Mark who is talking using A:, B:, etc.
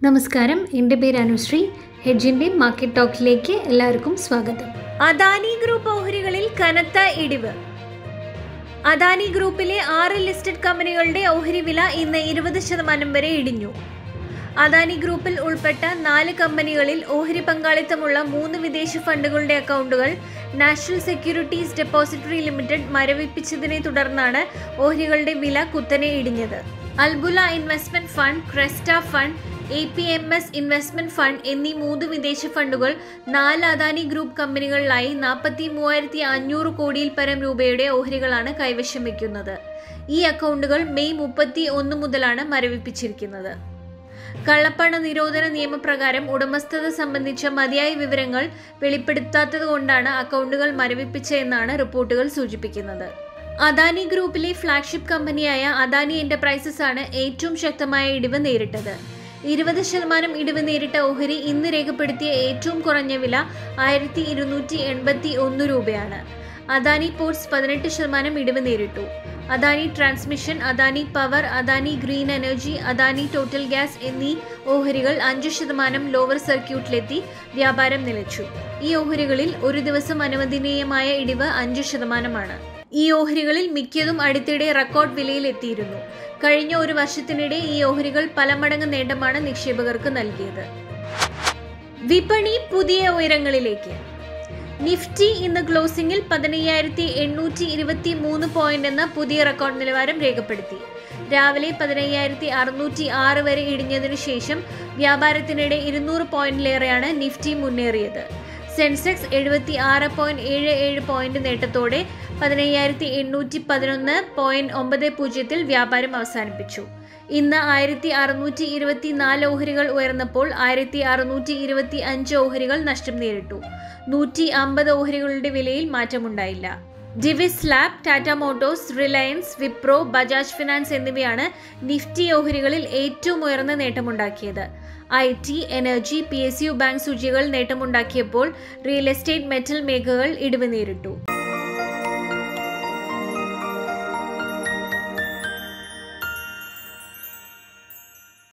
A: നമസ്കാരം, എൻ്റെ പേര് അനുശ്രീ. ഹെഡ്ജിൻ്റെ മാർക്കറ്റ് ടോക്കിലേക്ക് എല്ലാവർക്കും സ്വാഗതം.
B: അദാനി ഗ്രൂപ്പ് ഓഹരികളിൽ കനത്ത ഇടിവ്. അദാനി ഗ്രൂപ്പിലെ 6 ലിസ്റ്റഡ് കമ്പനികളുടെ ഓഹരി വില ഇന്ന് 20% വരെ ഇടിഞ്ഞു. അദാനി ഗ്രൂപ്പിൽ ഉൾപ്പെട്ട 4 കമ്പനികളിൽ ഓഹരി പങ്കാളിത്തമുള്ള 3 വിദേശ ഫണ്ടുകളുടെ അക്കൗണ്ടുകൾ നാഷണൽ സെക്യൂരിറ്റീസ് ഡെപ്പോസിറ്ററി ലിമിറ്റഡ് മരവിപ്പിച്ചതിനെ തുടർന്നാണ് ഓഹരികളുടെ വില കുത്തനെ ഇടിഞ്ഞത്. Albula investment fund, Cresta fund, APMS investment fund എന്നീ 3 വിദേശ ഫണ്ടുകൾ 4 അദാനി ഗ്രൂപ്പ് കമ്പനികളിലായി 43,500 കോടിയിൽ പരം രൂപയുടെ ഓഹരികളാണ് കൈവശം വയ്ക്കുന്നത്. ഈ അക്കൗണ്ടുകൾ മെയ് 31 മുതലാണ് മരവിപ്പിച്ചിരിക്കുന്നത്. കള്ളപ്പണ നിരോധന നിയമപ്രകാരം ഉടമസ്ഥത സംബന്ധിച്ച മതിയായ വിവരങ്ങൾ വെളിപ്പെടുത്താത്തതുകൊണ്ടാണ് അക്കൗണ്ടുകൾ മരവിപ്പിച്ചതെന്നാണ് റിപ്പോർട്ടുകൾ സൂചിപ്പിക്കുന്നത്. അദാനി ഗ്രൂപ്പിലെ ഫ്ലാഗ്ഷിപ്പ് കമ്പനിയായ അദാനി എന്റർപ്രൈസസ് ആണ് ഏറ്റവും ശക്തമായ ഇടിവ് നേരിട്ടത്. 20% ഇടിവ് നേരിട്ട ഓഹരി ഇന്ന് രേഖപ്പെടുത്തിയ ഏറ്റവും കുറഞ്ഞ വില 1281 രൂപയാണ്. അദാനി പോർട്സ് 18% ഇടിവ് നേരിട്ടു. Adani transmission, Adani power, Adani green energy, Adani total gas എന്നീ ഓഹരികൾ 5% ലോവർ സർക്യൂട്ടിലെത്തി വ്യാപാരം നിലച്ചു. ഈ ഓഹരികളിൽ ഒരു ദിവസം അനുവദനീയമായ ഇടിവ് 5%. ഈ ഓഹരികളിൽ മിക്കതും അടുത്തിടെ റെക്കോർഡ് വിലയിൽ എത്തിയിരുന്നു. കഴിഞ്ഞ ഒരു വർഷത്തിനിടെ ഈ ഓഹരികൾ പല മടങ്ങ് നേട്ടമാണ് നിക്ഷേപകർക്ക് നൽകിയത്. വിപണി പുതിയ ഉയരങ്ങളിലേക്ക്. നിഫ്റ്റി ഇന്ന് ക്ലോസിംഗിൽ 15,823 പോയിന്റ് എന്ന പുതിയ റെക്കോർഡ് നിലവാരം രേഖപ്പെടുത്തി. രാവിലെ 15,606 വരെ ഇടിഞ്ഞതിനു ശേഷം വ്യാപാരത്തിനിടെ 200 പോയിന്റിലേറെയാണ് നിഫ്റ്റി മുന്നേറിയത്. സെൻസെക്സ് 76.77 പോയിന്റ് നേട്ടത്തോടെ 15,811.90 വ്യാപാരം അവസാനിപ്പിച്ചു. ഇന്ന് 1,624 ഓഹരികൾ ഉയർന്നപ്പോൾ 1,625 ഓഹരികൾ നഷ്ടം നേരിട്ടു. 150 ഓഹരികളുടെ വിലയിൽ മാറ്റമുണ്ടായില്ല. Divi's lab, Tata motors, Reliance, Wipro, Bajaj finance എന്നിവയാണ് നിഫ്റ്റി ഓഹരികളിൽ ഏറ്റവും ഉയർന്ന നേട്ടമുണ്ടാക്കിയത്. IT, എനർജി, PSU ബാങ്ക് സൂചികകൾ നേട്ടമുണ്ടാക്കിയപ്പോൾ റിയൽ എസ്റ്റേറ്റ്, മെറ്റൽ മേഖലകൾ ഇടിവ് നേരിട്ടു.